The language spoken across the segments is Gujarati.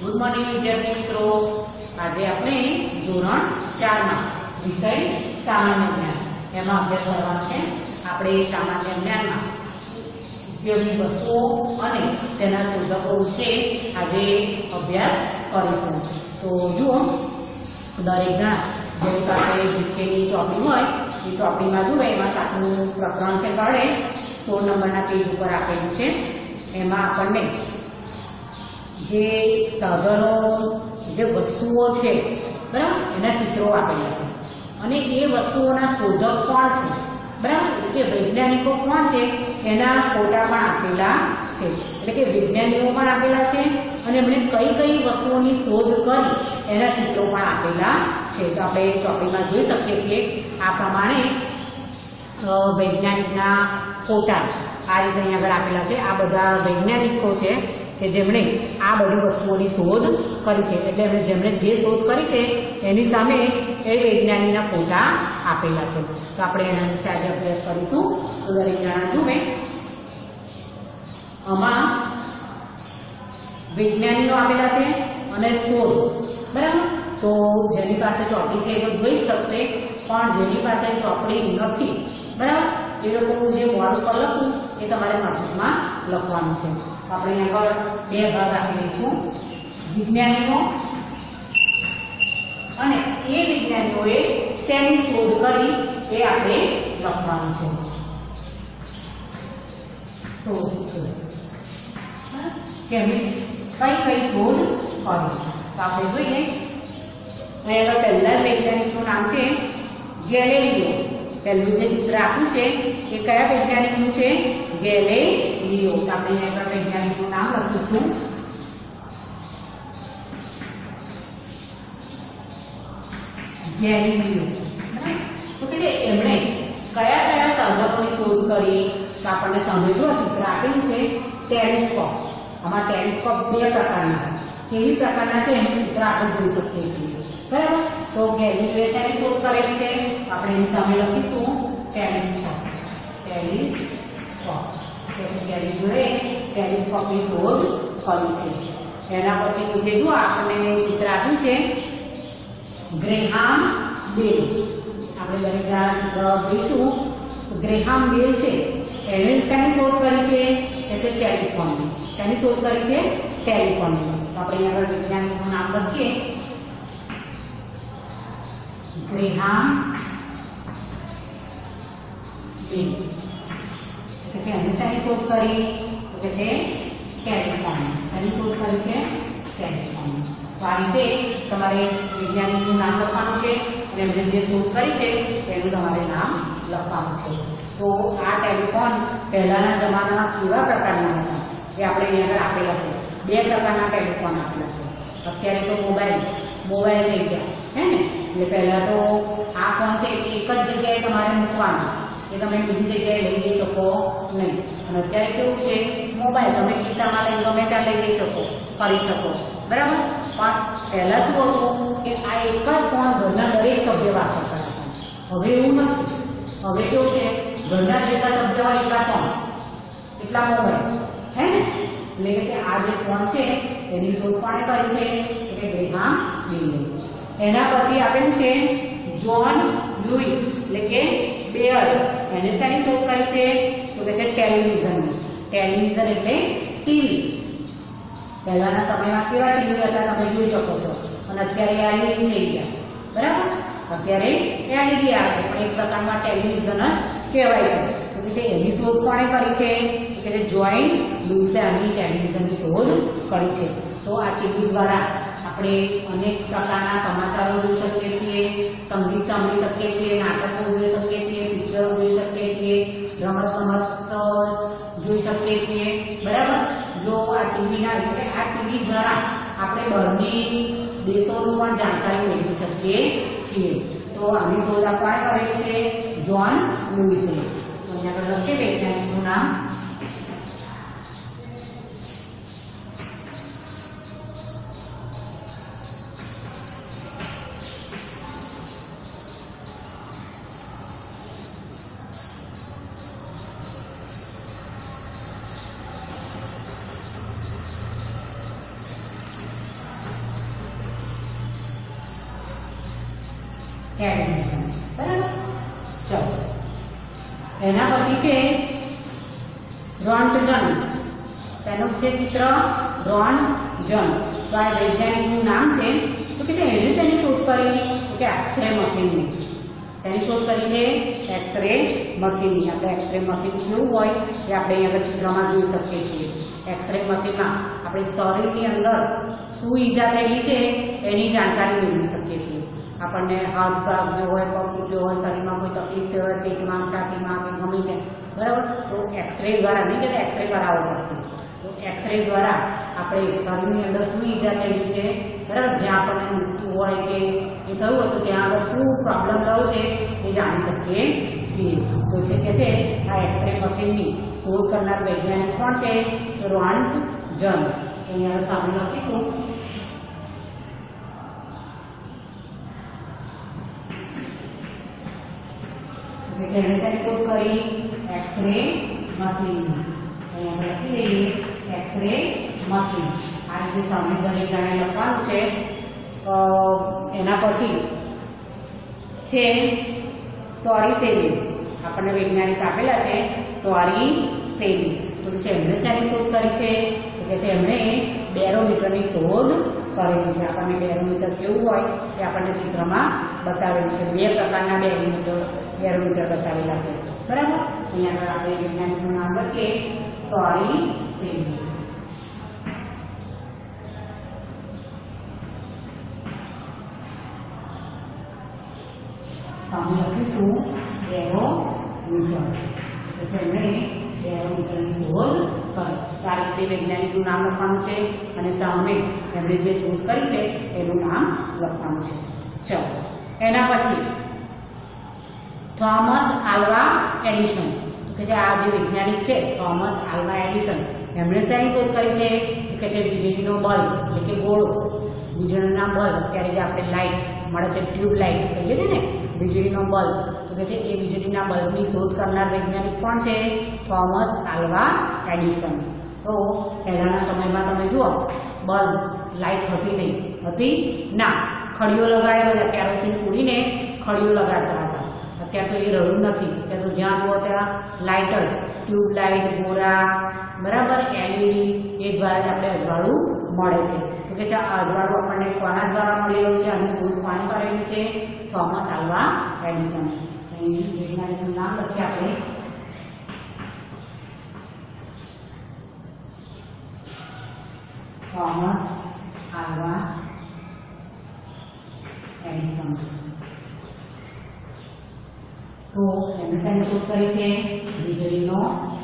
ગુડ મોર્નિંગ વિદ્યાર્થી મિત્રો, આજે આપણે ધોરણ 4 માં વિષય સામાન્ય જ્ઞાન એમાં અભ્યાસ કરવાનો છે. આપણે સામાન્ય જ્ઞાનમાં ઉપયોગી વસ્તુઓ અને તેના શોધકો વિશે આજે અભ્યાસ કરીશું. તો જુઓ, દરેક જણા જેની પાસે જીકેની ચોપડી હોય એ ચોપડીમાં જુએ એમાં 7મું પ્રકરણ છે કાઢે 16 નંબરના પેજ ઉપર આપેલું છે. એમાં આપણને જે સાધનો જે વસ્તુઓ છે બરાબર એના ચિત્રો આપેલા છે અને એ વસ્તુઓના શોધક કોણ છે બરાબર, કે વૈજ્ઞાનિકો કોણ છે એના ફોટા પણ આપેલા છે. એટલે કે વિજ્ઞાનીઓ પણ આપેલા છે અને એમણે કઈ કઈ વસ્તુઓની શોધ કરી એના ચિત્રો પણ આપેલા છે. તો આપણે ચોપડીમાં જોઈ શકીએ છીએ આ પ્રમાણે વૈજ્ઞાનિકના ફોટા આ રીતે અહીંયા આગળ આપેલા છે. આ બધા વૈજ્ઞાનિકો છે કે જેમણે આ બધી વસ્તુઓની શોધ કરી છે. એટલે એમણે જેમણે જે શોધ કરી છે એની સામે એ વૈજ્ઞાનિકના ફોટા આપેલા છે. તો આપણે એના વિશે આજે અભ્યાસ કરીશું. તો દરેક જણા જુએ, આમાં વિજ્ઞાનીઓ આપેલા છે અને શોધ બરાબર. તો જેની પાસે ચોપડી છે એ તો જોઈ શકશે, પણ જેની પાસે ચોપડી નથી બરાબર એ લોકોનું જે બોર્ડ ઉપર લખવું એ તમારે નોટબુકમાં લખવાનું છે. આપણે આગળ બે ભાગ આપી દઈશું, વિજ્ઞાનીઓ અને એ વિજ્ઞાનીઓએ શેની શોધ કરી એ આપણે લખવાનું છે. કઈ કઈ શોધ કરી તો આપણે જોઈએ. અહીંયા પહેલા વૈજ્ઞાનિકનું નામ છે ગેલેલિયો. પહેલું જે ચિત્ર આપ્યું છે એ કયા વૈજ્ઞાનિકનું છે? ગેલેલિયો. તો આપણે અહીંયા વૈજ્ઞાનિકનું નામ લખીશું ગેલિલિયો. તો કે એમણે કયા કયા સાધનોની શોધ કરી? તો આપણને સમજવું ચિત્ર આપેલું છે ટેલિસ્કોપ. આમાં ટેલિસ્કોપ બે પ્રકારના છે. કેવી પ્રકારના છે એનું ચિત્ર આપણે જોઈ શકીએ છીએ બરાબર. તો ગેલિલિયોએ તેની શોધ કરેલી છે, આપણે એની સામે લખીશું ટેલિસ્કોપ. ટેલિસ્કોપ ગેલિલિયોએ ટેલિસ્કોપની શોધ કરી છે. એના પછી નીચે જો આપણે ચિત્ર આપ્યું છે ગ્રેહામ બેલ. આપણે દરેક જણા ચિત્ર જોઈશું. ગ્રેહામ બેલ છે એણે શેની શોધ કરી છે? એટલે ટેલિફોનની. શેની શોધ કરી છે? ટેલિફોનની. તો આપણે અહીંયા આગળ વૈજ્ઞાનિકનું નામ લખીએ ગ્રેહામ બેલ. કે એણે શેની શોધ કરી? તો કે છે ટેલિફોનની. શેની શોધ કરી છે? ટેલિફોનની. તો આ રીતે તમારે વૈજ્ઞાનિકનું નામ લખવાનું છે અને એમણે જે શોધ કરી છે એનું તમારે નામ લખવાનું છે. તો આ ટેલિફોન પહેલાના જમાનામાં કેવા પ્રકારના હતા એ આપણે અહીંયા આગળ આપેલા છે. બે પ્રકારના ટેલિફોન આપેલા છે. અત્યારે તો મોબાઈલ થઈ ગયા હે ને. એટલે પહેલા તો આ ફોન છે એક જ જગ્યાએ તમારે મૂકવાનો, એ તમે બીજી જગ્યાએ લઈ જઈ શકો નહીં. અને અત્યારે કેવું છે, મોબાઈલ તમે ખિસ્સામાં લઈને ગમે ત્યાં લઈ જઈ શકો, કરી શકો બરાબર. પણ પહેલા શું હતું કે આ એક જ ફોન ઘરના દરેક સભ્ય વાપરતા હતા. હવે એવું નથી. હવે કેવું છે, ઘરના જેટલા સભ્ય હોય એટલા ફોન, એટલા મોબાઈલ હે ને. એટલે કે આ જે ફોન છે એની શોધ કોણે કરી છે? એટલે ગ્રેહામ બેલે. એના પછી આપેલું છે જ્હોન લુઈસ એટલે કે બેલ. એને શેની શોધ કરી છે? તો કે છે ટેલિવિઝનની. ટેલિવિઝન એટલે ટીવી. પહેલાના સમયમાં કેવા ટીવી હતા તમે જોઈ શકો છો, અને અત્યારે એલઈડી થઈ ગયા બરાબર. અત્યારે એલઈડી આવે છે પણ એક પ્રકારમાં ટેલિવિઝન જ કહેવાય છે. તો કે એની શોધ કોણે કરી છે? કે જે જ્હોન લુઈસે આની ટેલિવિઝનની શોધ કરી છે. તો આ ટીવી દ્વારા આપણે અનેક પ્રકારના સમાચારો જોઈ શકીએ છીએ, સંગીત સાંભળી શકીએ છીએ, નાટકો જોઈ શકીએ છીએ, પિક્ચરો જોઈ શકીએ છીએ, રમત જોઈ શકીએ છીએ બરાબર. જો આ ટીવીના એટલે આ ટીવી દ્વારા આપણે બહારની દેશોનું પણ જાણકારી મેળવી શકીએ છીએ. તો આની શોધ કોણે કરેલી છે? જ્હોન લુઈસે. તો અહીંયા આગળ લખીએ વૈજ્ઞાનિકનું નામ એડિશન. બરાબર. ચલો એના પછી છે રોન્ટગન. તેનું છે ચિત્ર રોન્ટગન. તો આ વૈજ્ઞાનિકનું નામ છે. તો કે એણે તેની શોધ કરી કે એક્સરે મશીનની. તેની શોધ કરી છે એક્સરે મશીનની. આપણે એક્સરે મશીન કેવું હોય એ આપણે અહીં આગળ ચિત્રમાં જોઈ શકીએ છીએ. એક્સરે મશીનમાં આપણે શરીરની અંદર શું ઈજા થયેલી છે એની જાણકારી મેળવી શકીએ છીએ. આપણને હાથ ભાગ્યો હોય, પગ તૂટ્યો હોય, શરીરમાં કોઈ તકલીફ થઈ હોય, પેટમાં, છાતીમાં કે ગમે ત્યાં, બરાબર, તો એક્સરે દ્વારા નહીં કે એક્સરે કરાવવો પડશે. તો એક્સરે દ્વારા આપણે શરીરની અંદર શું ઈજા થયેલી છે, બરાબર, જ્યાં આપણને મૃત્યુ હોય કે એ થયું હોય તો ત્યાં આગળ શું પ્રોબ્લેમ થયો છે એ જાણી શકીએ છીએ. તો જે કે છે આ એક્સરે મશીનની શોધ કરનાર વૈજ્ઞાનિક કોણ છે? રોન્ટગન. અહીંયા આગળ સામે લખીશું. જેણે શોધ કરી એક્સરે મશીન. અહીંયા લખી દઈએ એક્સરે મશીન. આ રીતે સામે દરેક જણાએ લખવાનું છે. એના પછી છે ટોરિસેલી. આપણને વૈજ્ઞાનિક આપેલા છે ટોરિસેલી. તો છે એમણે શાની શોધ કરી છે? તો કે છે એમણે બેરોમીટરની શોધ કરેલી છે. આપણને બેરોમીટર કેવું હોય એ આપણને ચિત્રમાં બતાવેલું છે. બે પ્રકારના બેરોમીટર બતાવેલા છે. બરાબર. અહીંયા આગળ આપણે વૈજ્ઞાનિકનું નામ લખીએ ટોરિસેલી. સામે લખીશું બેરોમીટર. પછી એમણે બેરોમીટરની શોધ કરી. આ રીતે વૈજ્ઞાનિકનું નામ લખવાનું છે અને સામે એમણે જે શોધ કરી છે એનું નામ લખવાનું છે. ચલો એના પછી થોમસ આલ્વા એડિશન. કે જે આ જે વૈજ્ઞાનિક છે થોમસ આલ્વા એડિશન, એમણે શાની શોધ કરી છે? કે છે વીજળીનો બલ્બ, એટલે કે ગોળો. વીજળીના બલ્બ, અત્યારે જે આપણે લાઇટ મળે છે, ટ્યુબ લાઇટ કહીએ છીએ ને, વીજળીનો બલ્બ. તો કે છે એ વીજળીના બલ્બની શોધ કરનાર વૈજ્ઞાનિક કોણ છે? Thomas Alva Edison. તો પહેલાના સમયમાં તમે જુઓ, બલ્બ, લાઇટ હતી નહીં, હતી ના, ખડીઓ લગાડેલો હતા. કેરોસીન પૂરીને ખડીઓ લગાડતા હતા. અત્યારે તો એ રહ્યું નથી. અત્યારે તો જ્યાં જુઓ ત્યાં લાઇટ જ, ટ્યુબ લાઇટ, ગોરા, બરાબર, એલઈડી, એ દ્વારા જ આપણે અજવાળું મળે છે. તો કે આ અજવાળું આપણને કોના દ્વારા મળેલું છે? અને શોધ કોણે કરેલી છે? Thomas Alva Edison. અહીં વૈજ્ઞાનિકનું નામ લખીએ આપણે. Thomas Alva Edison. તો એમણે શાની શોધ કરી છે? વીજળીનો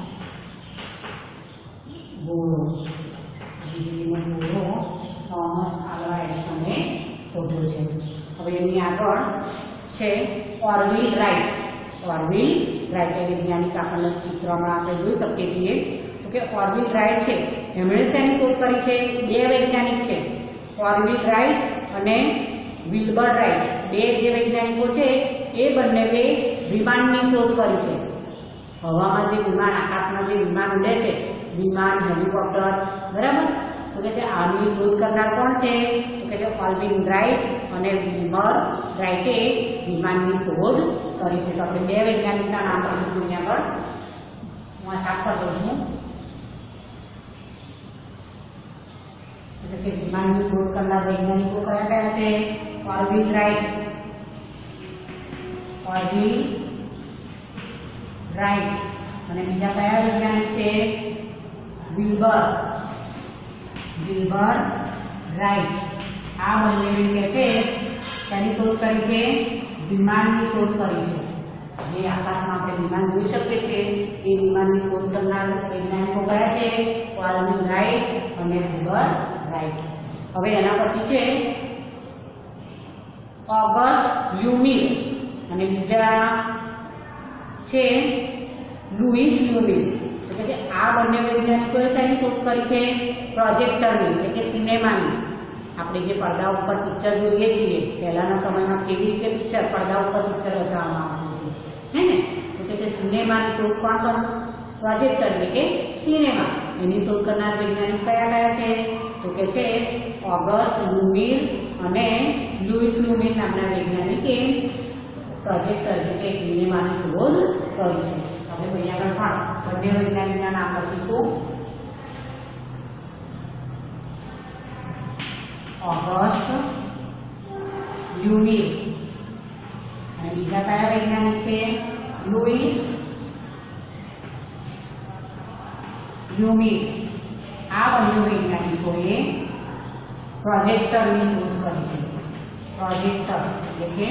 ગોળો. વીજળીનો ગોળો થોમસ આલ્વા એડિસને શોધ્યો છે. હવે એની આગળ છે ઓર્વિલ રાઇટ. ઓર્વિલ રાઇટ એ વૈજ્ઞાનિક આપણને ચિત્રમાં આપણે જોઈ શકીએ છીએ. તો કે ઓર્વિલ રાઇટ છે એમણે શાની શોધ કરી છે? બે વૈજ્ઞાનિક છે, ઓર્વિલ રાઇટ અને વિલ્બર રાઇટ. બે જે વૈજ્ઞાનિકો છે એ બંને વિમાનની શોધ કરી છે. હવામાં જે વિમાન, આકાશમાં જે વિમાન ઉડે છે, વિમાન, હેલિકોપ્ટર, બરાબર. તો કે છે આની શોધ કરનાર કોણ છે? તો કે છે ઓર્વિલ રાઇટ અને વિલ્બર રાઇટે વિમાનની શોધ કરી છે. તો આપણે બે વૈજ્ઞાનિકના નામ લખીશું અહીંયા આગળ. હું આ સાફ કરી દઉં છું. એટલે કે વિમાનની શોધ કરનાર વૈજ્ઞાનિકો કયા કયા છે? ઓર્વિલ રાઇટ, ઓર્વિલ રાઇટ અને બીજા કયા વૈજ્ઞાનિક છે? Wilbur Wright. આ બંને કે છે તેની શોધ કરી છે? વિમાનની શોધ કરી છે. જે આકાશમાં આપણે વિમાન જોઈ શકીએ છીએ એ વિમાનની શોધ કરનાર વૈજ્ઞાનિકો કયા છે? ઓર્વિલ રાઇટ અને વિલ્બર રાઇટ. હવે એના પછી છે ઓગસ્ટ લ્યુમિલ અને બીજા છે લુઈસ લ્યુમિલ. તો કે આ બંને વૈજ્ઞાનિકોએ શાની શોધ કરી છે? પ્રોજેક્ટરની, એટલે કે સિનેમાની. આપણે જે પડદા ઉપર પિક્ચર જોઈએ છીએ, પહેલાના સમયમાં કેવી રીતે પિક્ચર, પડદા ઉપર પિક્ચર બતાવવામાં આવતું હતું, હે ને? તો કે સિનેમાની શોધ કોણ કર્યું? પ્રોજેક્ટર, એટલે કે સિનેમા. એની શોધ કરનાર વૈજ્ઞાનિક કયા કયા છે? તો કે કે છે ઓગસ્ટ લુમિર અને લુઈસ લુમિર નામના વૈજ્ઞાનિકે પ્રોજેક્ટ તરીકે એક વિનેમાની શોધ કરી છે. આપણે અહીંયા આગળ પણ બંને વૈજ્ઞાનિકના નામ લખીશું. ઓગસ્ટ લ્યુમિર અને બીજા કયા વૈજ્ઞાનિક છે? Louis Lumiere. આ બંને વૈજ્ઞાનિકોએ પ્રોજેક્ટરની શોધ કરી છે. પ્રોજેક્ટર એટલે કે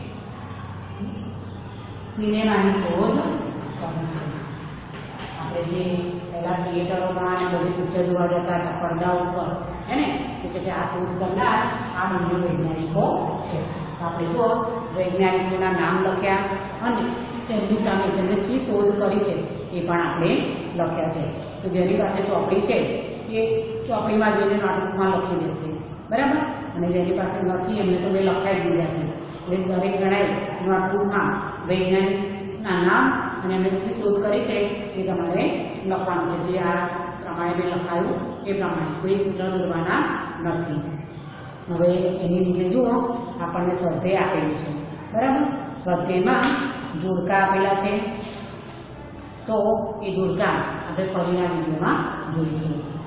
સિનેમાની શોધ કરી છે. આપણે જે પહેલા થિયેટરોમાં અને બધી પિક્ચર જોવા જતા હતા પડદા ઉપર, હે ને, એટલે કે આ શોધ કરનાર આ બંને વૈજ્ઞાનિકો છે. આપણે જો વૈજ્ઞાનિકોના નામ લખ્યા અને તેમની સામે તેમણે શી શોધ કરી છે એ પણ આપણે લખ્યા છે. તો જેની પાસે ચોપડી છે એ ચોપડીમાં જોઈને નોટબુકમાં લખી દેશે, બરાબર. અને જેની પાસે નથી એમને તો મેં લખાઈ દીધા છે. એટલે દરેક જણાએ નોટબુકમાં વૈજ્ઞાનિકના નામ અને એમણે શી શોધ કરી છે એ તમારે લખવાનું છે. જે આ પ્રમાણે મેં લખાયું એ પ્રમાણે, કોઈ સૂત્ર દોરવાના નથી. હવે એની નીચે જુઓ આપણને સ્વાધ્યાય આપેલું છે, બરાબર. સ્વાધ્યાયમાં જોડકા આપેલા છે, તો એ જોડકા આપણે ફરીના વિડીયોમાં જોઈશું.